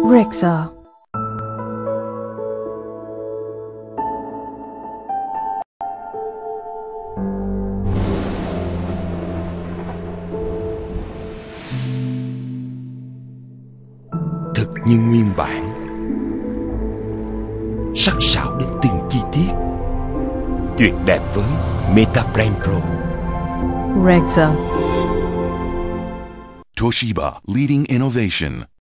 Rexer. Thật như nguyên bản, sắc sảo đến từng chi tiết, tuyệt đẹp với MetaBrain Pro. Rexer. Toshiba, leading innovation.